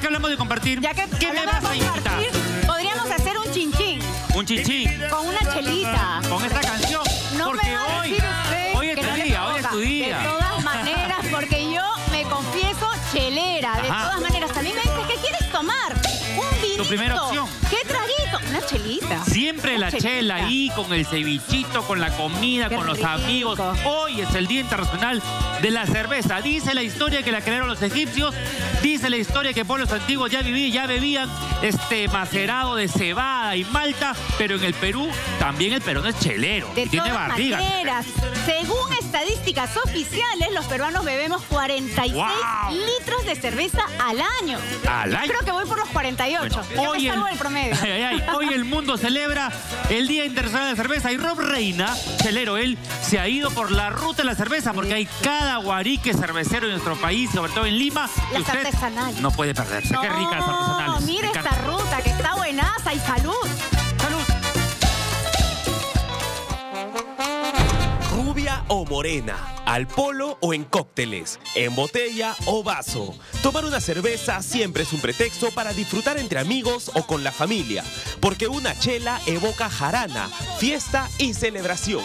hablamos de compartir, Ya que ¿qué me hablamos vas a de invitar? compartir, podríamos hacer un chinchín Un chinchín. con una chelita. Con esta canción. No porque me va a hoy, decir usted hoy es que tu no le día, hoy es provoca. tu día. De todas maneras, porque yo me confieso chelera. De Ajá. todas maneras, a mí me dice, ¿qué quieres tomar? Un vinito. Tu primera opción. ¿Qué traguito? Una chelita. Siempre Una la chelita. chela ahí, con el cevichito, con la comida, Qué con los rico. amigos. Hoy es el Día Internacional de la Cerveza. Dice la historia que la crearon los egipcios. Dice la historia que pueblos antiguos ya bebían macerado de cebada y malta. Pero en el Perú, también el peruano es chelero. De y tiene todas barriga. maneras, según estadísticas oficiales, los peruanos bebemos 46 ¡Wow! litros de cerveza al año. ¿Al año? Creo que voy por los 48. Bueno, Ya me salgo del promedio. Hoy el mundo celebra el Día Internacional de la Cerveza y Rob Reina, chelero él, se ha ido por la ruta de la cerveza porque hay cada guarique cervecero en nuestro país, sobre todo en Lima. que Las usted artesanales. no puede perderse. Qué ricas las artesanales. No, mire Me esta encanta. ruta que está buenaza y salud. ¡Salud! Rubia o morena, al polo o en cócteles, en botella o vaso. Tomar una cerveza siempre es un pretexto para disfrutar entre amigos o con la familia, porque una chela evoca jarana, fiesta y celebración.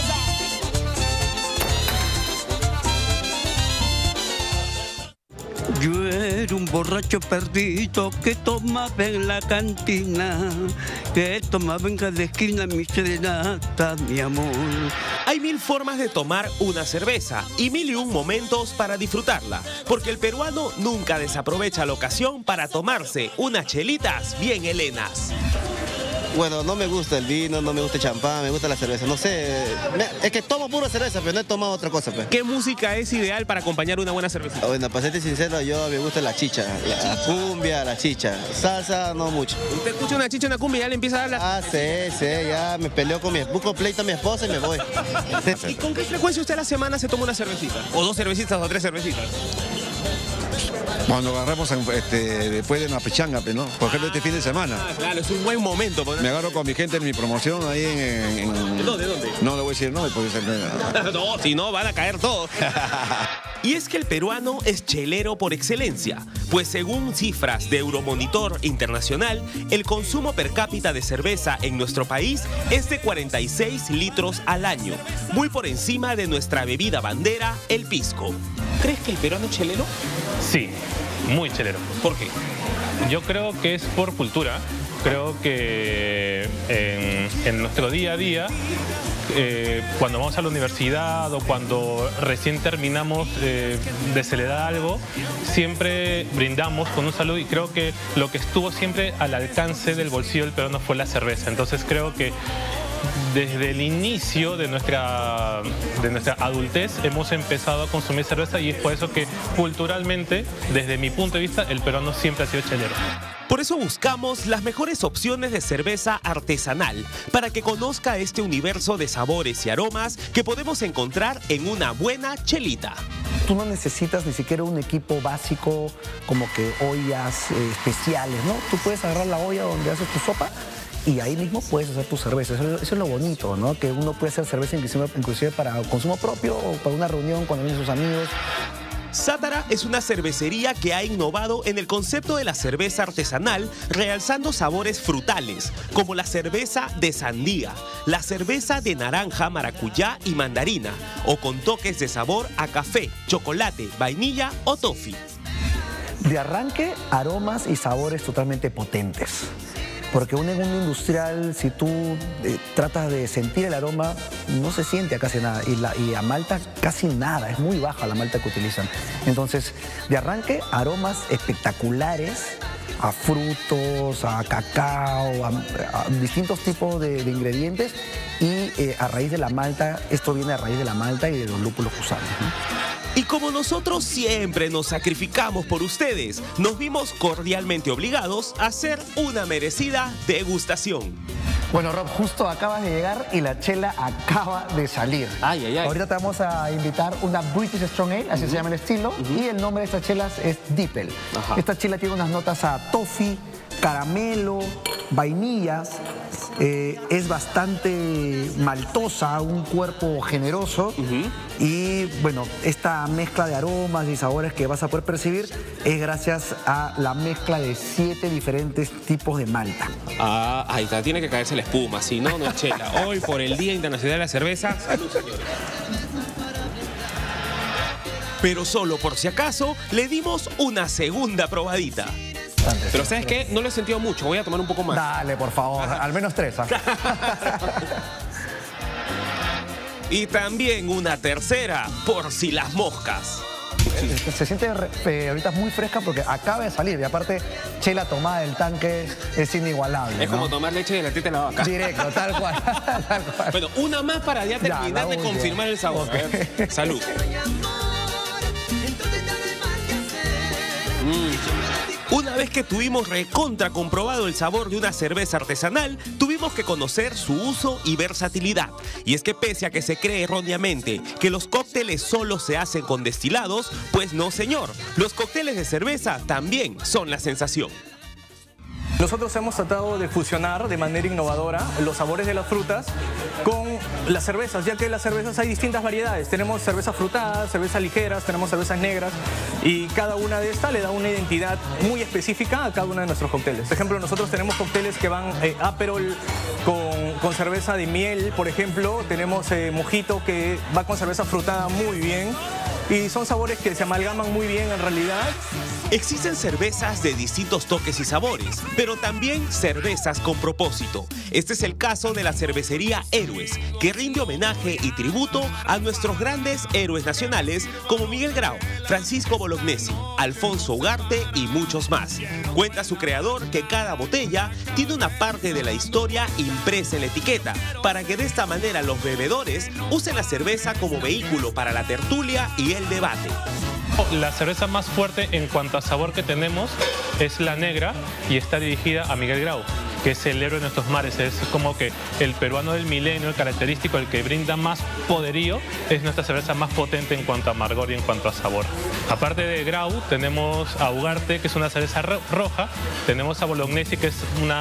Yo era un borracho perdido que tomaba en la cantina, que tomaba en cada esquina mi serenata, mi amor. Hay mil formas de tomar una cerveza y mil y un momentos para disfrutarla, porque el peruano nunca desaprovecha la ocasión para tomarse unas chelitas bien helenas. Bueno, no me gusta el vino, no me gusta el champán, me gusta la cerveza. No sé, es que tomo pura cerveza, pero no he tomado otra cosa, pues. ¿Qué música es ideal para acompañar una buena cerveza? Bueno, para serte sincero, yo me gusta la chicha, la cumbia, la chicha. Salsa, no mucho. Usted escucha una chicha, una cumbia y ya le empieza a dar la... Ah, sí, ya me peleo con busco pleito a mi esposa y me voy. ¿Y con qué frecuencia usted a la semana se toma una cervecita? ¿O dos cervecitas o tres cervecitas? Cuando agarramos después de una pichanga, ¿no? Por ejemplo, este fin de semana. Ah, claro, es un buen momento. Me agarro con mi gente en mi promoción ahí en... ¿Dónde? No le voy a decir no, porque No, si no, van a caer todos. Y es que el peruano es chelero por excelencia, pues según cifras de Euromonitor Internacional, el consumo per cápita de cerveza en nuestro país es de 46 litros al año, muy por encima de nuestra bebida bandera, el pisco. ¿Crees que el peruano es chelero? Sí, muy chelero. ¿Por qué? Yo creo que es por cultura. Creo que en nuestro día a día, cuando vamos a la universidad o cuando recién terminamos de celebrar algo, siempre brindamos con un saludo y creo que lo que estuvo siempre al alcance del bolsillo del peruano fue la cerveza. Entonces creo que desde el inicio de nuestra adultez hemos empezado a consumir cerveza y es por eso que culturalmente, desde mi punto de vista, el peruano siempre ha sido chelero. Por eso buscamos las mejores opciones de cerveza artesanal para que conozca este universo de sabores y aromas que podemos encontrar en una buena chelita. Tú no necesitas ni siquiera un equipo básico como que ollas especiales, ¿no? Tú puedes agarrar la olla donde haces tu sopa y ahí mismo puedes hacer tu cerveza. Eso es lo bonito, ¿no? Que uno puede hacer cerveza inclusive para consumo propio o para una reunión cuando vienen sus amigos. Sátara es una cervecería que ha innovado en el concepto de la cerveza artesanal, realzando sabores frutales, como la cerveza de sandía, la cerveza de naranja, maracuyá y mandarina, o con toques de sabor a café, chocolate, vainilla o toffee. De arranque, aromas y sabores totalmente potentes. Porque en un mundo industrial, si tú tratas de sentir el aroma, no se siente a casi nada. Y a malta casi nada, es muy baja la malta que utilizan. Entonces, de arranque, aromas espectaculares a frutos, a cacao, a distintos tipos de ingredientes. Y a raíz de la malta, esto viene a raíz de la malta y de los lúpulos que usamos, ¿no? Y como nosotros siempre nos sacrificamos por ustedes, nos vimos cordialmente obligados a hacer una merecida degustación. Bueno, Rob, justo acabas de llegar y la chela acaba de salir. Ay, ay, ay. Ahorita te vamos a invitar una British Strong Ale, así se llama el estilo, y el nombre de estas chelas es Dipel. Ajá. Esta chela tiene unas notas a toffee, caramelo, vainillas, es bastante maltosa, un cuerpo generoso. Y bueno, esta mezcla de aromas y sabores que vas a poder percibir es gracias a la mezcla de 7 diferentes tipos de malta. Ah, ahí está, tiene que caerse la espuma, si no, no es chela. Hoy por el Día Internacional de la Cerveza, salud, señores. Pero solo por si acaso, le dimos una segunda probadita. Pero ¿sabes qué? No lo he sentido mucho, voy a tomar un poco más. Dale, por favor, al menos 3. Y también una tercera, por si las moscas. Se siente ahorita muy fresca porque acaba de salir. Y aparte, chela tomada del tanque es inigualable. Es como tomar leche de la teta de la vaca. Directo, tal cual. Tal cual. Bueno, una más para ya terminar de confirmar el sabor. Okay. A ver, salud. Una vez que tuvimos recontra comprobado el sabor de una cerveza artesanal, tuvimos que conocer su uso y versatilidad. Y es que pese a que se cree erróneamente que los cócteles solo se hacen con destilados, pues no señor, los cócteles de cerveza también son la sensación. Nosotros hemos tratado de fusionar de manera innovadora los sabores de las frutas con las cervezas, ya que en las cervezas hay distintas variedades. Tenemos cervezas frutadas, cervezas ligeras, tenemos cervezas negras y cada una de estas le da una identidad muy específica a cada uno de nuestros cócteles. Por ejemplo, nosotros tenemos cócteles que van Aperol con cerveza de miel, por ejemplo. Tenemos mojito que va con cerveza frutada muy bien. Y son sabores que se amalgaman muy bien en realidad. Existen cervezas de distintos toques y sabores, pero también cervezas con propósito. Este es el caso de la cervecería Héroes, que rinde homenaje y tributo a nuestros grandes héroes nacionales como Miguel Grau, Francisco Bolognesi, Alfonso Ugarte y muchos más. Cuenta su creador que cada botella tiene una parte de la historia impresa en la etiqueta, para que de esta manera los bebedores usen la cerveza como vehículo para la tertulia y el debate. La cerveza más fuerte en cuanto a sabor que tenemos es la negra y está dirigida a Miguel Grau, que es el héroe de nuestros mares. Es como que el peruano del milenio, el característico, el que brinda más poderío, es nuestra cerveza más potente en cuanto a amargor y en cuanto a sabor. Aparte de Grau, tenemos a Ugarte, que es una cerveza roja. Tenemos a Bolognesi, que es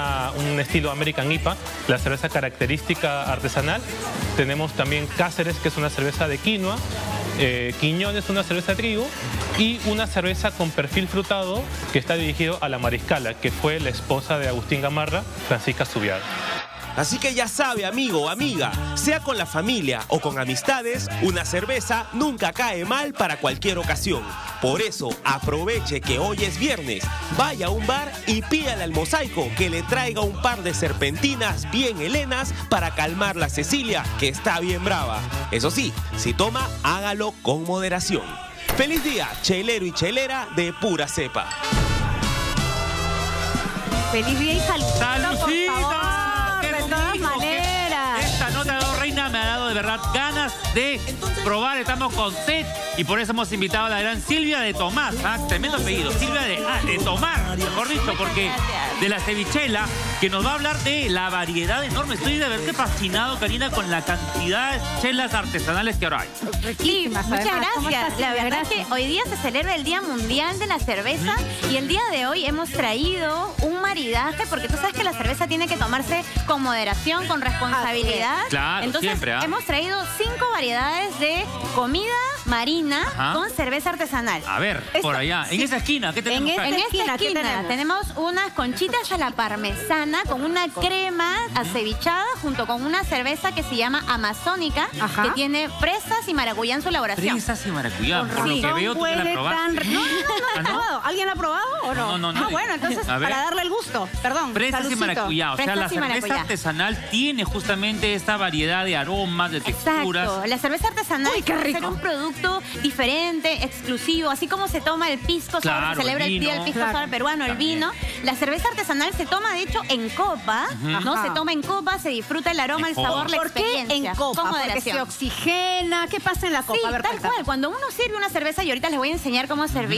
un estilo American IPA, la cerveza característica artesanal. Tenemos también Cáceres, que es una cerveza de quinoa. Quiñones, una cerveza de trigo, y una cerveza con perfil frutado que está dirigido a la Mariscala, que fue la esposa de Agustín Gamarra, Francisca Zubiaga. Así que ya sabe, amigo o amiga, sea con la familia o con amistades, una cerveza nunca cae mal para cualquier ocasión. Por eso, aproveche que hoy es viernes, vaya a un bar y pídale al Mosaico que le traiga un par de serpentinas bien helenas para calmar la Cecilia, que está bien brava. Eso sí, si toma, hágalo con moderación. ¡Feliz día, chelero y chelera de pura cepa! ¡Feliz día y salud! ¡Saludcita! Por favor, de todas maneras. Esta nota de reina me ha dado de verdad ganas de probar. Estamos con sed y por eso hemos invitado a la gran Silvia de Tomás. Tremendo apellido, Silvia de Tomar, mejor dicho, porque de la cevichela, que nos va a hablar de la variedad enorme. Estoy de verte fascinado, Karina, con la cantidad de chelas artesanales que ahora hay. Sí, muchas gracias. La verdad es que hoy día se celebra el Día Mundial de la Cerveza y el día de hoy hemos traído un maridaje, porque tú sabes que la cerveza tiene que tomarse con moderación, con responsabilidad. Claro, entonces, siempre. Hemos traído 5 variedades de comida marina con cerveza artesanal. A ver, por allá, en esa esquina, ¿qué tenemos? En esta esquina tenemos unas conchitas a la parmesana con una crema acevichada junto con una cerveza que se llama Amazónica, que tiene fresas y maracuyá en su elaboración. Fresas y maracuyá, por lo que veo, tú la probaste. No he probado. ¿Alguien la ha probado o no? No. Bueno, entonces, para darle el gusto. Perdón, fresas y maracuyá. O sea, la cerveza artesanal tiene justamente esta variedad de aromas, de texturas. Exacto. La cerveza artesanal es un producto diferente, exclusivo, así como se toma el pisco, se celebra el día del pisco sour peruano, el vino. La cerveza artesanal se toma, de hecho, en copa, ¿no? Se toma en copa, se disfruta el aroma, el sabor, la experiencia. ¿Por qué en copa? Con moderación. ¿Porque se oxigena? ¿Qué pasa en la copa? Sí, a ver, tal cual. Cuando uno sirve una cerveza, y ahorita les voy a enseñar cómo servir,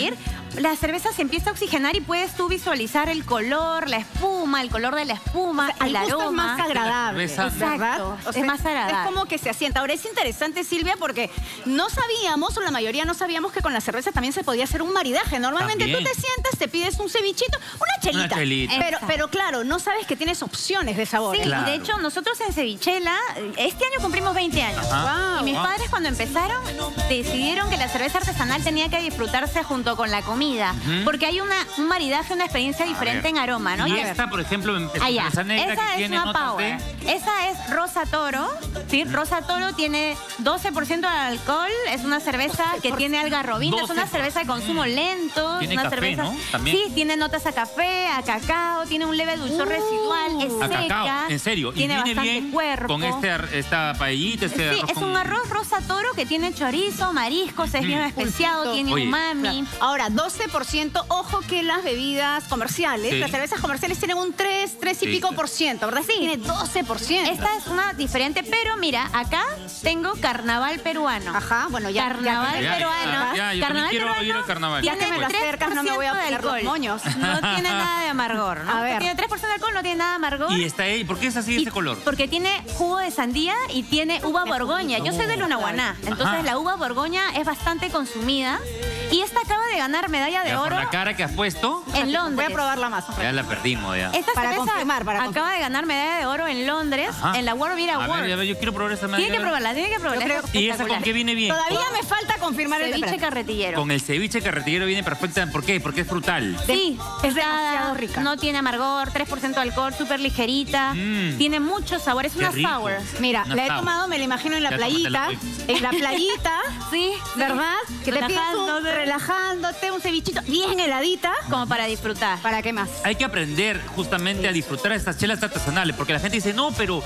la cerveza se empieza a oxigenar y puedes tú visualizar el color, la espuma, el color de la espuma, el aroma. Es más agradable, ¿verdad? O sea, es más agradable. Es como que se asienta. Ahora es interesante, Silvia, porque no sabíamos, o la mayoría no sabíamos que con la cerveza también se podía hacer un maridaje. Normalmente tú te sientas, te pides un cevichito, una chelita. Una chelita. Pero claro, no sabes que tienes opciones de sabor. Sí, claro. De hecho, nosotros en Cevichela, este año cumplimos 20 años. Wow, y mis padres cuando empezaron decidieron que la cerveza artesanal tenía que disfrutarse junto con la comida. Porque hay un maridaje, una experiencia diferente en aroma, ¿no? Y esta, por ejemplo, esa negra esa que es tiene una power. Esa es Rosa Toro. ¿Sí? Rosa Toro tiene 12% de alcohol. Es una cerveza que tiene algarrobina. Es una cerveza de consumo lento. Tiene una café, cerveza, ¿no? También. Sí, tiene notas a café, a cacao, tiene un leve dulzor residual, es A seca. cacao, en serio. Tiene y viene bastante bien cuerpo. con esta paellita, Sí, es un arroz Rosa Toro que tiene chorizo, mariscos, es bien especiado, tiene umami. Ahora, 12%, ojo que las bebidas comerciales, las cervezas comerciales tienen un 3 y pico por ciento, ¿verdad? Sí. Tiene 12%. Esta es una diferente, pero mira, acá tengo carnaval peruano. Ajá, bueno, ya. Carnaval peruano. yo también quiero ir al carnaval. Ya que me lo acercas, no me voy a poner los moños. No tiene nada de amargor, ¿no? A ver. Tiene 3% de alcohol, no tiene nada de amargor. ¿Y está ahí? ¿Por qué es así ese color? Porque tiene jugo de sandía y tiene uva borgoña. Yo soy de Lunahuaná, entonces la uva borgoña es bastante consumida. Y esta acaba de ganar medalla de oro Por la cara que has puesto, en Londres. Voy a probarla más. ya la perdimos ya. Esta Para cerveza confirmar, acaba de ganar medalla de oro en Londres, en la World Beer Awards. A ver, yo quiero probar esa medalla. Tiene que probarla. ¿Y esa con qué viene bien? Todavía me falta confirmar el Ceviche carretillero. Con el ceviche carretillero viene perfecta. ¿Por qué? Porque es frutal. Sí, es demasiado rica. No tiene amargor, 3% de alcohol, súper ligerita. Tiene mucho sabor, es una rico. sour. Mira, Una la he sour. tomado, me la imagino en la Ya, playita. tómatela, En la playita, Sí, ¿verdad? Que te pides relajándote, un cevichito bien heladita. como para disfrutar. ¿Para qué más? Hay que aprender justamente a disfrutar estas chelas artesanales, porque la gente dice, no, pero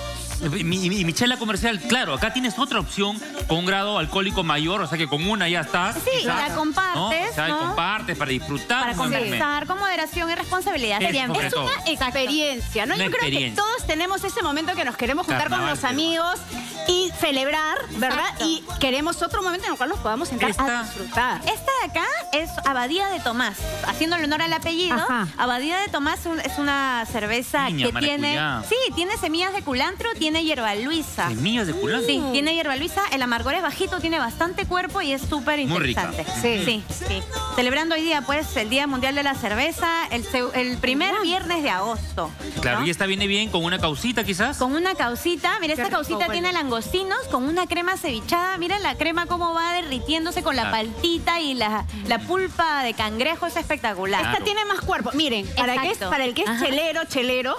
mi chela comercial, claro, acá tienes otra opción con un grado alcohólico mayor, o sea que con una ya estás. Sí, quizás, la compartes, ¿no? O sea, ¿no? compartes para disfrutar. Para conversar con moderación y responsabilidad. Es Sería sobre todo. Una experiencia, ¿no? Una Yo creo que experiencia. todos tenemos ese momento que nos queremos juntar con Carnaval, los amigos y celebrar, ¿verdad? Exacto. Y queremos otro momento en el cual nos podamos sentar a disfrutar. Esta de acá es Abadía de Tomás. Haciéndole honor al apellido, Ajá. Abadía de Tomás es una cerveza Piña, que tiene... maracuyá. Sí, tiene semillas de culantro, tiene hierba luisa. Semillas de culantro. Sí, tiene hierba luisa, el amargor es bajito, tiene bastante cuerpo y es súper Muy rica. interesante. Sí. Celebrando hoy día, pues, el Día Mundial de la Cerveza, el primer viernes de agosto. Claro, ¿no? y esta viene bien con una causita quizás. Con una causita, mira, esta rico, causita bueno. tiene langostinos con una crema cevichada. Mira la crema cómo va derritiéndose con la Claro. paltita y la pulpa de cangrejo, es espectacular. Esta Claro. tiene más cuerpo. Miren, para el que es Ajá. chelero,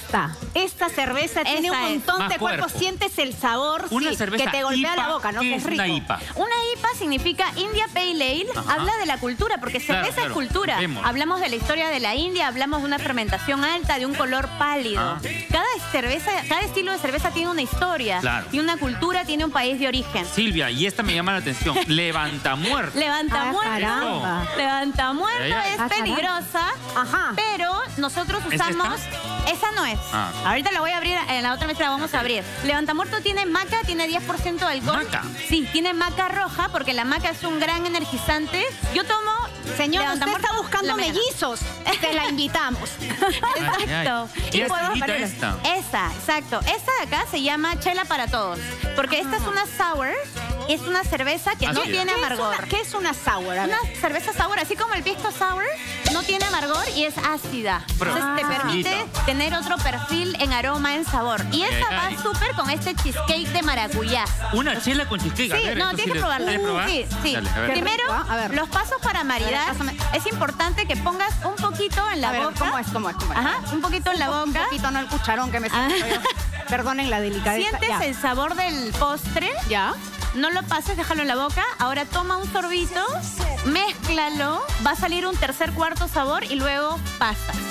esta cerveza tiene un Esa es. montón Más de cuerpo. cuerpo. Sientes el sabor Una cerveza que te golpea IPA, la boca, ¿no? ¿qué Que es es rico. una IPA? Una IPA significa India Pale Ale, Ajá. habla de la cultura, porque Claro, cerveza claro, es cultura. vemos. Hablamos de la historia de la India, hablamos de una fermentación alta, de un color pálido. Ah. Cada estilo de cerveza tiene una historia, Claro. y una cultura, tiene un país de origen. Silvia, y esta me llama la atención. Levanta muerto. Levanta muerto. caramba. Levanta muerto Ya. es Ah, caramba. peligrosa, Ajá. pero nosotros ¿Es usamos... Esa no es. Ah. Ahorita la voy a abrir, en la otra mesa la vamos a abrir. Levanta muerto tiene maca, tiene 10% de alcohol. ¿Maca? Sí, tiene maca roja porque la maca es un gran energizante. Yo tomo... Señor, Levanta usted muerto está buscando la mañana. mellizos. Te la invitamos. Exacto. ¿Y es podemos finita poner- esta? Esa, exacto. Esta de acá se llama chela para todos. Porque esta es una sour, es una cerveza que no Así es. tiene amargor. ¿Qué es una sour? A ver. Una cerveza sour, así como el pisco sour, no tiene amargor y es ácida. Pero- Entonces te permite Ácida. tener otro perfil en aroma, en sabor. Y esta Ay, ay. va súper con este cheesecake de maracuyá. Una chela con cheesecake. A Sí, ver, no, esto tienes sí que le- probarla. ¿Quieres probar? Sí, sí. Dale, a ver. Primero, rico, ¿ah? A ver. los pasos para maridar. pásame. Es importante que pongas un poquito en la A ver, boca. ¿cómo es? Ajá, un poquito en la Un boca. poquito, no el cucharón que me Ah. siento yo. Perdonen la delicadeza. Sientes Ya. el sabor del postre. ¿Ya? No lo pases, déjalo en la boca. Ahora toma un sorbito, mézclalo, va a salir un tercer, cuarto sabor y luego pasas.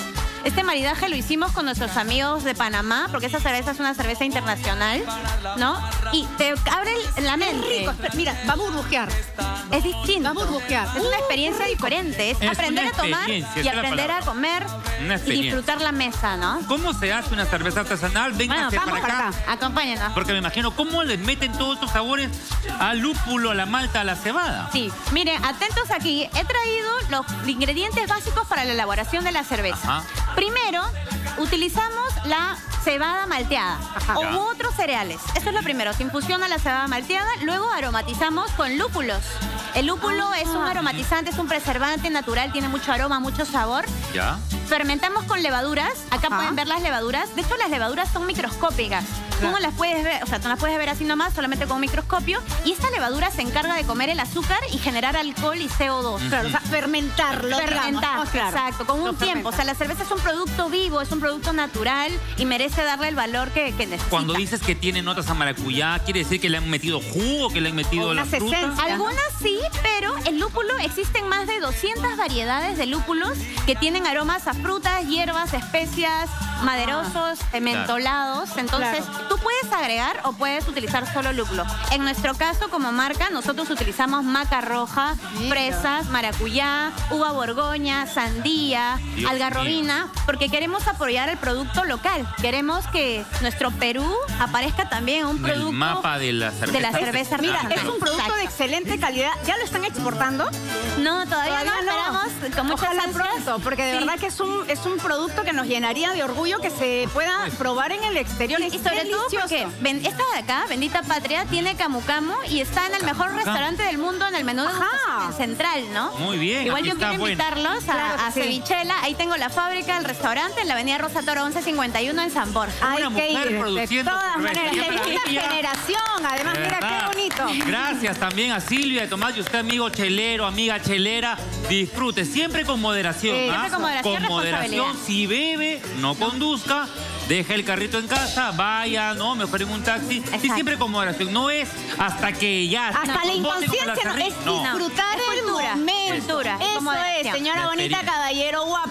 Este maridaje lo hicimos con nuestros amigos de Panamá, porque esa cerveza es una cerveza internacional, ¿no? Y te abre la mente. Es rico. Mira, va a burbujear. Es distinto. Va a burbujear. Es una experiencia diferente. Es aprender a tomar y aprender a comer y disfrutar la mesa, ¿no? ¿Cómo se hace una cerveza artesanal? Vénganse Bueno, vamos para acá. Acompáñenos. Porque me imagino cómo les meten todos estos sabores al lúpulo, a la malta, a la cebada. Sí, miren, atentos aquí. He traído los ingredientes básicos para la elaboración de la cerveza. Ajá. Primero, utilizamos la cebada malteada u otros cereales. Eso es lo primero. Se infusiona la cebada malteada, luego aromatizamos con lúpulos. El lúpulo es un aromatizante, es un preservante natural, tiene mucho aroma, mucho sabor. ¿Ya? Fermentamos con levaduras. Acá pueden ver las levaduras. De hecho, las levaduras son microscópicas. Tú no las puedes ver, o sea, tú no las puedes ver así nomás, solamente con un microscopio. Y esta levadura se encarga de comer el azúcar y generar alcohol y CO2. Claro, o sea, fermentarlo. Fermentar, claro. exacto, con un tiempo. O sea, la cerveza es un producto vivo, es un producto natural y merece darle el valor que necesita. Cuando dices que tiene notas a maracuyá, ¿quiere decir que le han metido jugo, que le han metido la fruta? Algunas sí, pero el lúpulo, existen más de 200 variedades de lúpulos que tienen aromas a frutas, hierbas, especias, maderosos, mentolados. Entonces, tú puedes agregar o puedes utilizar solo lúpulo. En nuestro caso, como marca, nosotros utilizamos maca roja, fresas, maracuyá, uva borgoña, sandía, algarrobina, porque queremos apoyar el producto local. Queremos que nuestro Perú aparezca también un producto el mapa de la cerveza. Mira, es un producto de excelente calidad. ¿Ya lo están exportando? No, todavía no. Esperamos con mucha Ojalá ansias. pronto, porque de verdad que es un producto que nos llenaría de orgullo que se pueda probar en el exterior. Y sobre todo porque esta de acá, Bendita Patria, tiene camu camu y está en el mejor restaurante del mundo en el menú de central, ¿no? Muy bien. Igual aquí yo está quiero invitarlos a Cevichela. Ahí tengo la fábrica, el restaurante en la avenida Rosa Toro 1151 en San Borja. Hay Una que mujer ir, de produciendo todas cerveza. maneras. Qué Segunda maravilla. generación, además, De mira verdad. qué bonito. Gracias también a Silvia de Tomás y usted, amigo chelero, amiga chelera. Disfrute, siempre con moderación. Siempre con moderación, Con moderación. responsabilidad. Si bebe, no conduzca. Deja el carrito en casa, vaya, no, mejor en un taxi. Y siempre con moderación. No es hasta que ya... Hasta la inconsciencia no, es disfrutar el momento. Cultura, Eso es, señora bonita, caballero guapo.